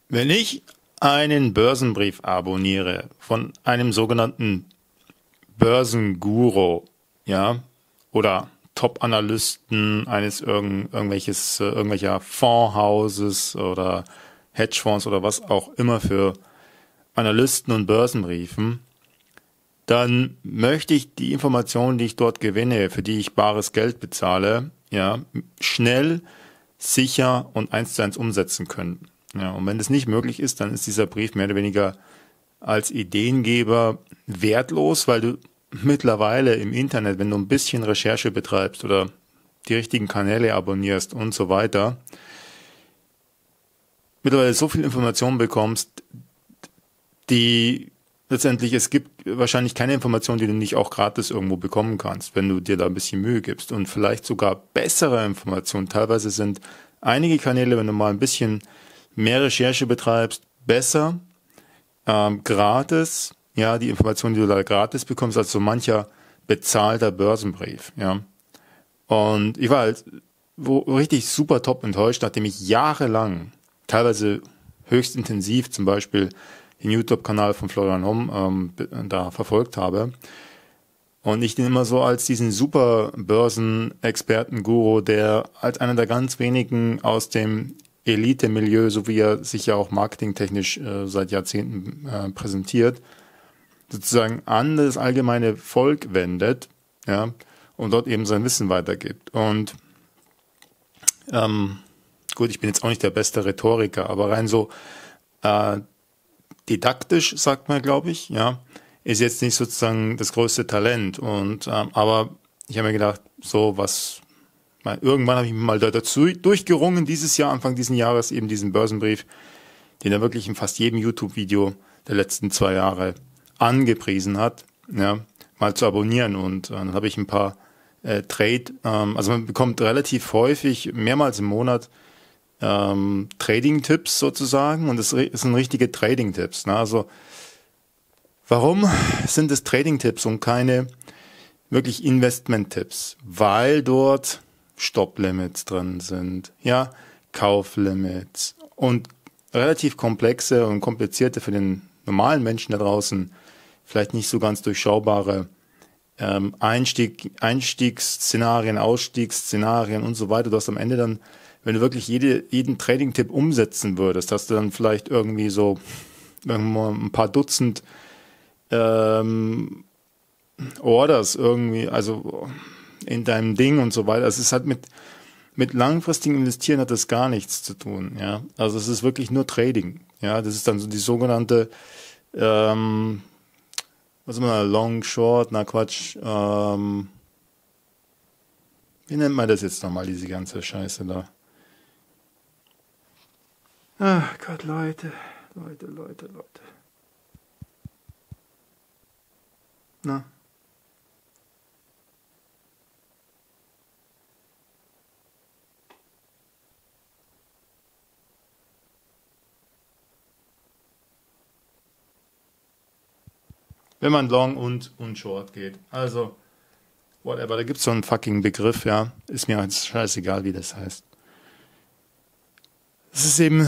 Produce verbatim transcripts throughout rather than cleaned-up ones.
Wenn ich einen Börsenbrief abonniere von einem sogenannten Börsenguru, ja, oder Top-Analysten eines irgend, irgendwelches, äh, irgendwelcher Fondshauses oder Hedgefonds oder was auch immer für Analysten und Börsenbriefen, dann möchte ich die Informationen, die ich dort gewinne, für die ich bares Geld bezahle, ja, schnell, sicher und eins zu eins umsetzen können. Ja, und wenn das nicht möglich ist, dann ist dieser Brief mehr oder weniger als Ideengeber wertlos, weil du mittlerweile im Internet, wenn du ein bisschen Recherche betreibst oder die richtigen Kanäle abonnierst und so weiter, mittlerweile so viel Informationen bekommst, die letztendlich, es gibt wahrscheinlich keine Information, die du nicht auch gratis irgendwo bekommen kannst, wenn du dir da ein bisschen Mühe gibst, und vielleicht sogar bessere Informationen. Teilweise sind einige Kanäle, wenn du mal ein bisschen mehr Recherche betreibst, besser, ähm, gratis, ja, die Informationen, die du da gratis bekommst, als so mancher bezahlter Börsenbrief, ja. Und ich war halt wo, richtig super top enttäuscht, nachdem ich jahrelang, teilweise höchst intensiv, zum Beispiel den YouTube-Kanal von Florian Homm ähm, da verfolgt habe. Und ich den immer so als diesen super Börsenexperten-Guru, der als einer der ganz wenigen aus dem Elite-Milieu, so wie er sich ja auch marketingtechnisch äh, seit Jahrzehnten äh, präsentiert, sozusagen an das allgemeine Volk wendet, ja, und dort eben sein Wissen weitergibt. Und ähm, gut, ich bin jetzt auch nicht der beste Rhetoriker, aber rein so äh, didaktisch, sagt man, glaube ich, ja, ist jetzt nicht sozusagen das größte Talent. Und ähm, aber ich habe mir gedacht, so was, mal, irgendwann habe ich mich mal dazu durchgerungen, dieses Jahr, Anfang dieses Jahres, eben diesen Börsenbrief, den er wirklich in fast jedem YouTube-Video der letzten zwei Jahre angepriesen hat, ja, mal zu abonnieren. Und äh, dann habe ich ein paar äh, Trade, ähm, also man bekommt relativ häufig, mehrmals im Monat, ähm, Trading-Tipps sozusagen, und es sind richtige Trading-Tipps. Ne? Also warum sind es Trading-Tipps und keine wirklich Investment-Tipps? Weil dort Stop-Limits drin sind, ja, Kauf-Limits und relativ komplexe und komplizierte, für den normalen Menschen da draußen vielleicht nicht so ganz durchschaubare ähm, Einstieg, Einstiegsszenarien, Ausstiegsszenarien und so weiter. Du hast am Ende dann, wenn du wirklich jede, jeden Trading-Tipp umsetzen würdest, hast du dann vielleicht irgendwie so irgendwo ein paar Dutzend ähm, Orders irgendwie, also in deinem Ding und so weiter. Also es hat mit mit langfristigem Investieren hat das gar nichts zu tun, ja. Also es ist wirklich nur Trading, ja. Das ist dann so die sogenannte, ähm, was ist man, Long, Short, na Quatsch, ähm, wie nennt man das jetzt nochmal, diese ganze Scheiße da? Ach Gott, Leute, Leute, Leute, Leute. Na? Wenn man Long und, und Short geht. Also, whatever, da gibt's so einen fucking Begriff, ja. Ist mir jetzt scheißegal, wie das heißt. Es ist eben,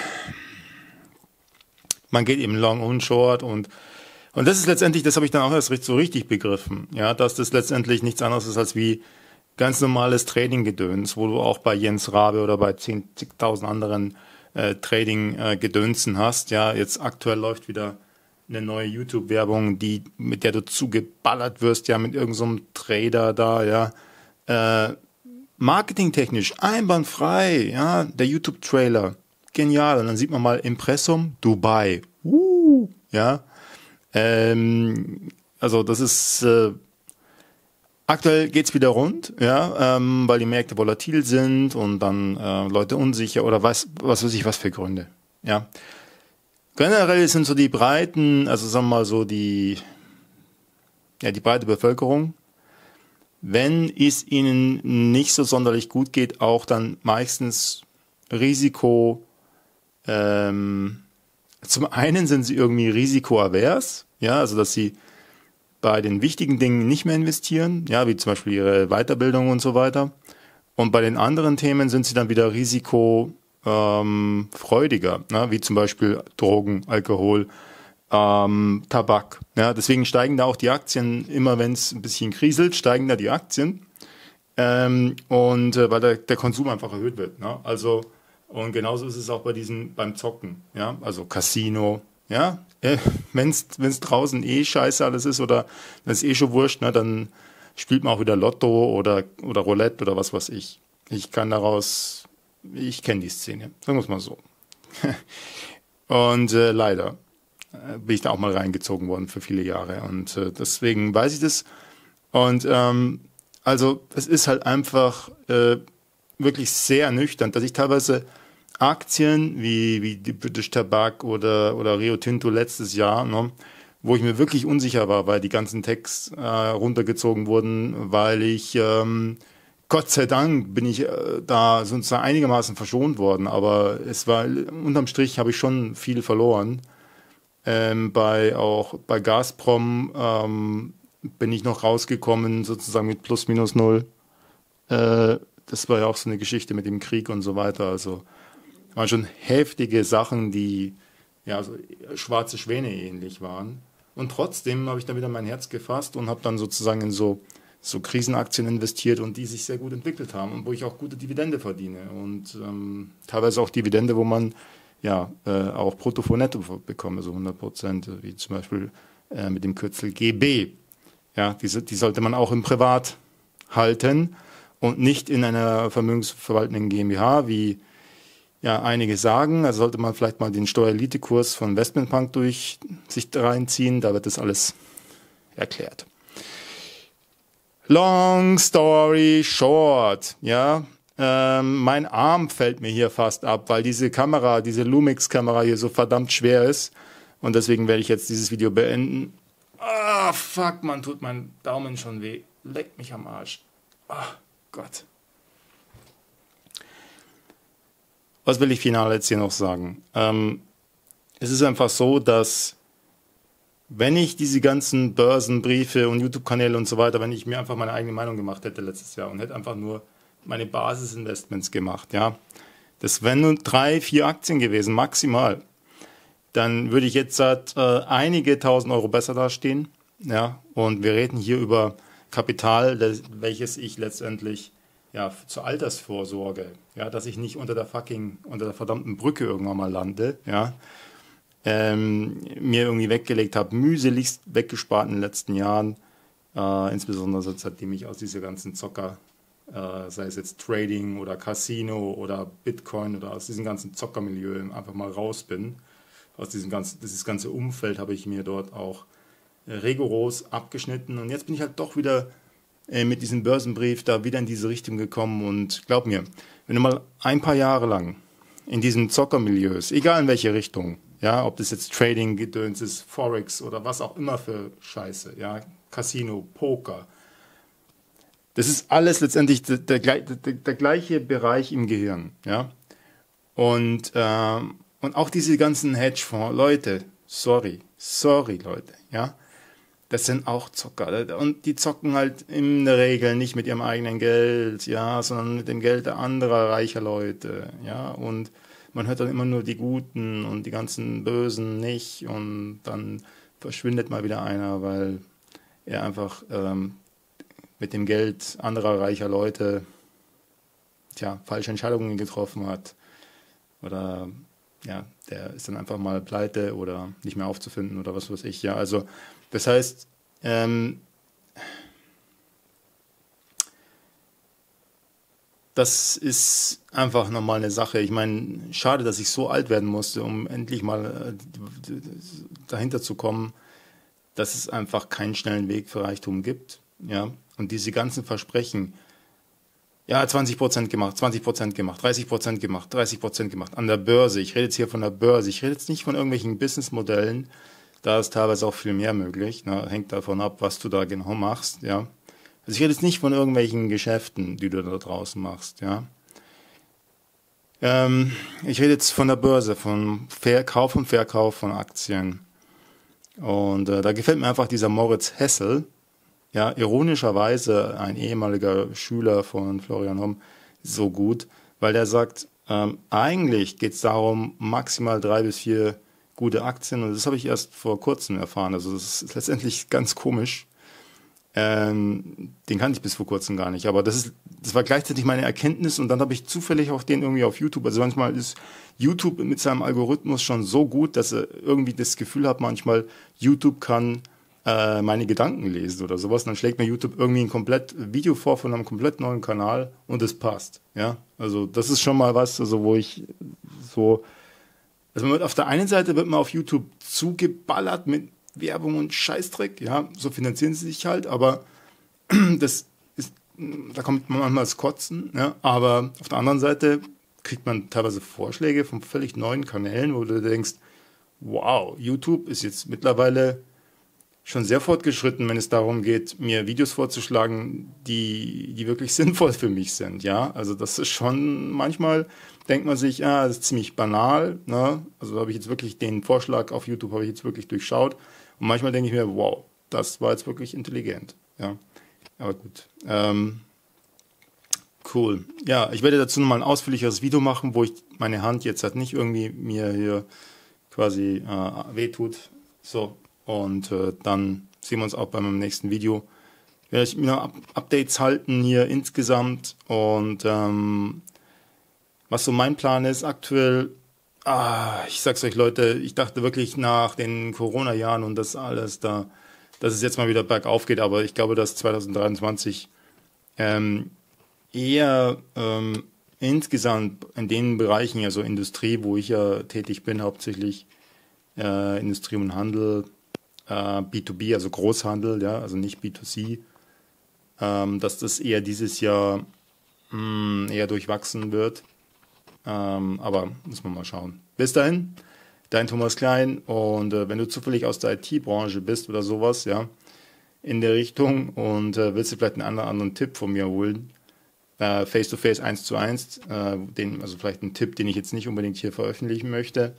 man geht eben Long und Short und und das ist letztendlich, das habe ich dann auch erst so richtig begriffen, ja, dass das letztendlich nichts anderes ist als wie ganz normales Trading-Gedöns, wo du auch bei Jens Rabe oder bei zigtausend anderen äh, Trading-Gedönsen äh, hast. Ja, jetzt aktuell läuft wieder eine neue YouTube-Werbung, die mit der du zugeballert wirst, ja, mit irgendeinem so Trader da, ja. Äh, marketingtechnisch einwandfrei, ja, der YouTube-Trailer, genial. Und dann sieht man mal Impressum Dubai, uh, ja. Ähm, also das ist äh, aktuell geht's wieder rund, ja, ähm, weil die Märkte volatil sind und dann äh, Leute unsicher oder was, was weiß ich, was für Gründe, ja. Generell sind so die Breiten, also sagen wir mal so die, ja, die breite Bevölkerung, wenn es ihnen nicht so sonderlich gut geht, auch dann meistens Risiko, ähm, zum einen sind sie irgendwie risikoavers, ja, also dass sie bei den wichtigen Dingen nicht mehr investieren, ja, wie zum Beispiel ihre Weiterbildung und so weiter. Und bei den anderen Themen sind sie dann wieder risiko, ähm, freudiger, ne? Wie zum Beispiel Drogen, Alkohol, ähm, Tabak. Ja? Deswegen steigen da auch die Aktien, immer wenn es ein bisschen kriselt, steigen da die Aktien. Ähm, und äh, weil der, der Konsum einfach erhöht wird. Ne? Also, und genauso ist es auch bei diesen, beim Zocken, ja, also Casino, ja, äh, wenn es draußen eh scheiße alles ist oder wenn es eh schon wurscht, ne, dann spielt man auch wieder Lotto oder, oder Roulette oder was weiß ich. Ich kann daraus, ich kenne die Szene, sagen wir es mal so. Und äh, leider äh, bin ich da auch mal reingezogen worden für viele Jahre und äh, deswegen weiß ich das. Und ähm, also es ist halt einfach äh, wirklich sehr ernüchternd, dass ich teilweise Aktien wie, wie die British Tobacco oder, oder Rio Tinto letztes Jahr, ne, wo ich mir wirklich unsicher war, weil die ganzen Techs äh, runtergezogen wurden, weil ich, ähm, Gott sei Dank bin ich äh, da sozusagen einigermaßen verschont worden, aber es war, unterm Strich habe ich schon viel verloren. Ähm, bei, auch bei Gazprom ähm, bin ich noch rausgekommen, sozusagen mit plus minus null. Äh, das war ja auch so eine Geschichte mit dem Krieg und so weiter, also waren schon heftige Sachen, die ja so schwarze Schwäne ähnlich waren. Und trotzdem habe ich dann wieder mein Herz gefasst und habe dann sozusagen in so, so Krisenaktien investiert und die sich sehr gut entwickelt haben und wo ich auch gute Dividende verdiene. Und ähm, teilweise auch Dividende, wo man ja äh, auch brutto vor netto bekomme, so hundert Prozent, wie zum Beispiel äh, mit dem Kürzel G B. Ja, die, die sollte man auch im Privat halten und nicht in einer vermögensverwaltenden GmbH, wie ja, einige sagen, also sollte man vielleicht mal den Steuerelite-Kurs von Investmentpunk durch sich reinziehen, da wird das alles erklärt. Long story short, ja, ähm, mein Arm fällt mir hier fast ab, weil diese Kamera, diese Lumix-Kamera hier so verdammt schwer ist und deswegen werde ich jetzt dieses Video beenden. Ah, fuck, man, tut mein Daumen schon weh, leckt mich am Arsch. Ah, Gott. Was will ich final jetzt hier noch sagen? Ähm, es ist einfach so, dass wenn ich diese ganzen Börsenbriefe und YouTube-Kanäle und so weiter, wenn ich mir einfach meine eigene Meinung gemacht hätte letztes Jahr und hätte einfach nur meine Basisinvestments gemacht, ja, das wären nur drei, vier Aktien gewesen, maximal, dann würde ich jetzt seit äh, einige tausend Euro besser dastehen, ja, und wir reden hier über Kapital, das, welches ich letztendlich ja, zur Altersvorsorge, ja, dass ich nicht unter der fucking, unter der verdammten Brücke irgendwann mal lande, ja, ähm, mir irgendwie weggelegt habe, mühseligst weggespart in den letzten Jahren, äh, insbesondere seitdem ich aus dieser ganzen Zocker, äh, sei es jetzt Trading oder Casino oder Bitcoin oder aus diesem ganzen Zockermilieu einfach mal raus bin. Aus diesem ganzen, dieses ganze Umfeld habe ich mir dort auch äh, rigoros abgeschnitten und jetzt bin ich halt doch wieder mit diesem Börsenbrief da wieder in diese Richtung gekommen und glaub mir, wenn du mal ein paar Jahre lang in diesen Zockermilieus, egal in welche Richtung, ja, ob das jetzt Trading, Gedöns ist, Forex oder was auch immer für Scheiße, ja, Casino, Poker, das ist alles letztendlich der, der, der, der gleiche Bereich im Gehirn, ja, und, ähm, und auch diese ganzen Hedgefonds, Leute, sorry, sorry Leute, ja, das sind auch Zocker. Und die zocken halt in der Regel nicht mit ihrem eigenen Geld, ja, sondern mit dem Geld der anderer reicher Leute, ja. Und man hört dann immer nur die Guten und die ganzen Bösen nicht. Und dann verschwindet mal wieder einer, weil er einfach ähm, mit dem Geld anderer reicher Leute, tja, falsche Entscheidungen getroffen hat. Oder ja, der ist dann einfach mal pleite oder nicht mehr aufzufinden oder was weiß ich. Ja, also das heißt, ähm, das ist einfach nochmal eine Sache. Ich meine, schade, dass ich so alt werden musste, um endlich mal äh, dahinter zu kommen, dass es einfach keinen schnellen Weg für Reichtum gibt. Ja, und diese ganzen Versprechen, ja, zwanzig Prozent gemacht, zwanzig Prozent gemacht, dreißig Prozent gemacht, dreißig Prozent gemacht an der Börse. Ich rede jetzt hier von der Börse. Ich rede jetzt nicht von irgendwelchen Businessmodellen. Da ist teilweise auch viel mehr möglich. Ne? Hängt davon ab, was du da genau machst. Ja. Also ich rede jetzt nicht von irgendwelchen Geschäften, die du da draußen machst. Ja. Ähm, ich rede jetzt von der Börse, von Verkauf und Verkauf von Aktien. Und äh, da gefällt mir einfach dieser Moritz Hessel. Ja, ironischerweise ein ehemaliger Schüler von Florian Homm so gut, weil der sagt, Ähm, eigentlich geht es darum, maximal drei bis vier gute Aktien, und das habe ich erst vor kurzem erfahren. Also das ist letztendlich ganz komisch. Ähm, den kannte ich bis vor kurzem gar nicht, aber das ist, das war gleichzeitig meine Erkenntnis, und dann habe ich zufällig auch den irgendwie auf YouTube. Also manchmal ist YouTube mit seinem Algorithmus schon so gut, dass er irgendwie das Gefühl hat, manchmal YouTube kann äh, meine Gedanken lesen oder sowas. Und dann schlägt mir YouTube irgendwie ein komplett Video vor von einem komplett neuen Kanal, und es passt. Ja, also das ist schon mal was, also wo ich so, also man wird auf der einen Seite wird man auf YouTube zugeballert mit Werbung und Scheißdreck, ja, so finanzieren sie sich halt, aber das ist, da kommt man manchmal das Kotzen, ja, aber auf der anderen Seite kriegt man teilweise Vorschläge von völlig neuen Kanälen, wo du denkst, wow, YouTube ist jetzt mittlerweile schon sehr fortgeschritten, wenn es darum geht, mir Videos vorzuschlagen, die, die wirklich sinnvoll für mich sind, ja, also das ist schon, manchmal denkt man sich, ah, das ist ziemlich banal, ne, also habe ich jetzt wirklich den Vorschlag auf YouTube, habe ich jetzt wirklich durchschaut. Und manchmal denke ich mir, wow, das war jetzt wirklich intelligent. Ja, aber gut. Ähm, cool. Ja, ich werde dazu nochmal ein ausführlicheres Video machen, wo ich meine Hand jetzt halt nicht irgendwie mir hier quasi äh, wehtut. So, und äh, dann sehen wir uns auch bei meinem nächsten Video. Werde ich mir Up Updates halten hier insgesamt, und ähm, was so mein Plan ist aktuell. Ah, ich sag's euch, Leute, ich dachte wirklich nach den Corona-Jahren und das alles, da, dass es jetzt mal wieder bergauf geht, aber ich glaube, dass zwanzig dreiundzwanzig ähm, eher ähm, insgesamt in den Bereichen, also Industrie, wo ich ja tätig bin, hauptsächlich äh, Industrie und Handel, äh, B zwei B, also Großhandel, ja, also nicht B zwei C, ähm, dass das eher dieses Jahr mh, eher durchwachsen wird. Ähm, aber muss man mal schauen. Bis dahin, dein Thomas Klein, und äh, wenn du zufällig aus der I T-Branche bist oder sowas, ja, in der Richtung, und äh, willst du vielleicht einen anderen, anderen Tipp von mir holen, äh, Face-to-Face eins zu eins, äh, den, also vielleicht einen Tipp, den ich jetzt nicht unbedingt hier veröffentlichen möchte,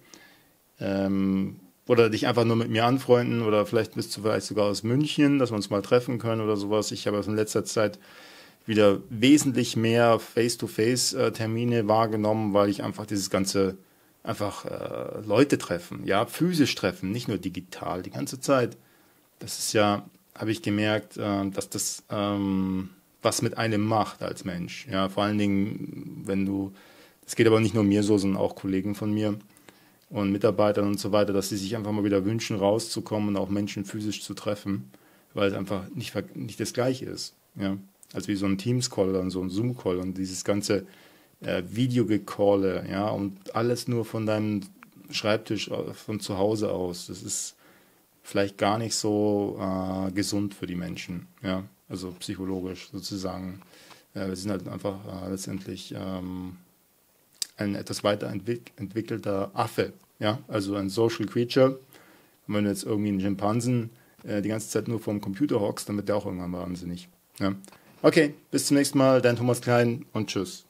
ähm, oder dich einfach nur mit mir anfreunden, oder vielleicht bist du vielleicht sogar aus München, dass wir uns mal treffen können oder sowas. Ich habe also in letzter Zeit wieder wesentlich mehr Face-to-Face-Termine wahrgenommen, weil ich einfach dieses ganze, einfach äh, Leute treffen, ja, physisch treffen, nicht nur digital, die ganze Zeit. Das ist ja, habe ich gemerkt, äh, dass das ähm, was mit einem macht als Mensch. Ja, vor allen Dingen, wenn du, das geht aber nicht nur mir so, sondern auch Kollegen von mir und Mitarbeitern und so weiter, dass sie sich einfach mal wieder wünschen, rauszukommen und auch Menschen physisch zu treffen, weil es einfach nicht, nicht das Gleiche ist. Ja. Also wie so ein Teams-Call oder so ein Zoom-Call, und dieses ganze äh, Videogecalle, ja, und alles nur von deinem Schreibtisch, äh, von zu Hause aus. Das ist vielleicht gar nicht so äh, gesund für die Menschen, ja, also psychologisch sozusagen. Äh, wir sind halt einfach äh, letztendlich ähm, ein etwas weiterentwickelter Affe, ja, also ein Social Creature. Und wenn du jetzt irgendwie einen Schimpansen äh, die ganze Zeit nur vorm Computer hockst, dann wird der auch irgendwann wahnsinnig, ja. Okay, bis zum nächsten Mal, dein Thomas Klein, und tschüss.